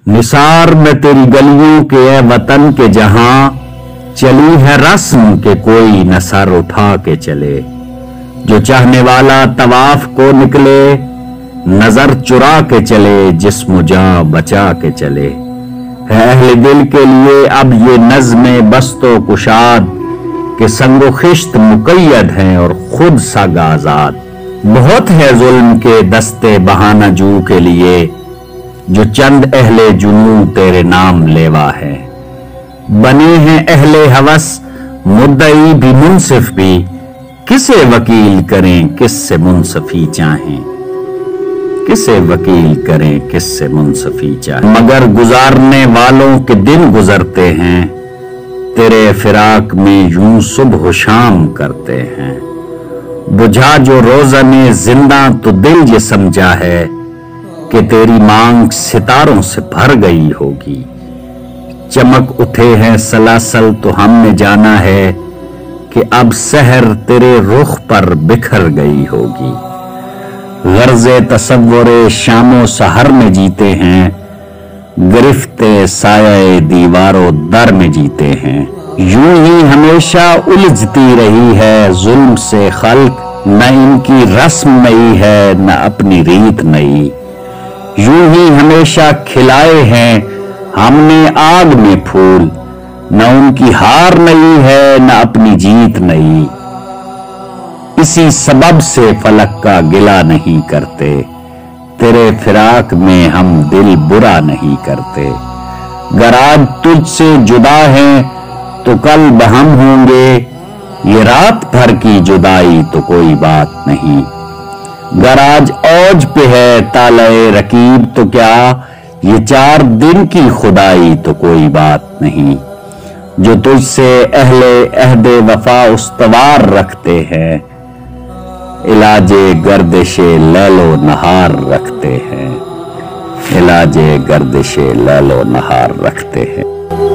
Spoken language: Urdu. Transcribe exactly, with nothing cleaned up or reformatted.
نثار میں تیری گلیوں کے اے وطن کے جہاں چلی ہے رسم کہ کوئی نہ سر اٹھا کے چلے، جو چاہنے والا طواف کو نکلے نظر چرا کے چلے، جسم و جاں بچا کے چلے۔ ہے اہل دل کے لیے اب یہ نظم بست و کشاد کہ سنگ و خشت مقید ہیں اور خود سگ آزاد۔ بہت ہے ظلم کے دستے بہانہ جو کے لیے، جو چند اہل جنوں تیرے نام لیوا ہے۔ بنے ہیں اہل ہوس مدعی بھی منصف بھی، کسے وکیل کریں کس سے منصفی چاہیں، کسے وکیل کریں کس سے منصفی چاہیں۔ مگر گزارنے والوں کے دن گزرتے ہیں، تیرے فراق میں یوں صبح و شام کرتے ہیں۔ بجھا جو روزن زندہ تو دل یہ سمجھا ہے کہ تیری مانگ ستاروں سے بھر گئی ہوگی۔ چمک اٹھے ہیں سلاسل تو ہم نے جانا ہے کہ اب سحر تیرے رخ پر بکھر گئی ہوگی۔ غرض تصور شام و سحر میں جیتے ہیں، گرفت سایہ دیوار و در میں جیتے ہیں۔ یوں ہی ہمیشہ الجھتی رہی ہے ظلم سے خلق، نہ ان کی رسم نئی ہے نہ اپنی ریت نئی۔ یوں ہی ہمیشہ کھلائے ہیں ہم نے آگ میں پھول، نہ ان کی ہار نئی ہے نہ اپنی جیت نئی۔ اسی سبب سے فلک کا گلہ نہیں کرتے، تیرے فراق میں ہم دل برا نہیں کرتے۔ گر آج تجھ سے جدا ہیں تو کل بہم ہوں گے، یہ رات بھر کی جدائی تو کوئی بات نہیں۔ گر آج اوج پہ ہے طالع رقیب تو کیا، یہ چار دن کی خدائی تو کوئی بات نہیں۔ جو تجھ سے اہل عہد وفا استوار رکھتے ہیں، علاج گردش لیل و نہار رکھتے ہیں، علاج گردش لیل و نہار رکھتے ہیں۔